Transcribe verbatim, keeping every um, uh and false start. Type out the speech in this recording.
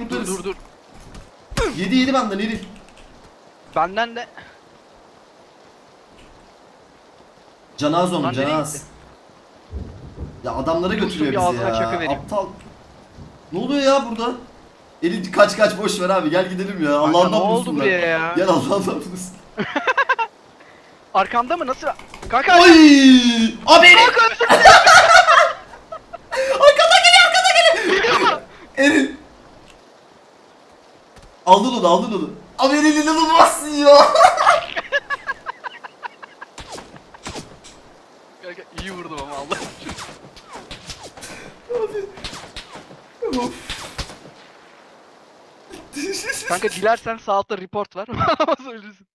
kurtarırız. Dur dur dur. Yedi yedi benden Eril. Benden de. Canaz onun Lan nereye canaz. gitti? Ya adamları Yusuf götürüyor bir bizi ağzına ya. çakı vereyim. Aptal. Ne oluyor ya burada? Eril kaç kaç boş ver abi gel gidelim ya. Kanka, Allah'ından ne oldu bulsunlar. buraya ya? Gel Allah'ından bulsun. Arkamda mı? Nasıl? Kanka. Oy! Abi Eril! Arkadan geliyor arkadan geliyor. Eril. Aldın onu aldın onu. Abi Eril inanılmazsın ya. Kanka iyi vurdum ama Allah. Abi. Of. Kanka dilersen sağ altta report var. Ama söylesin.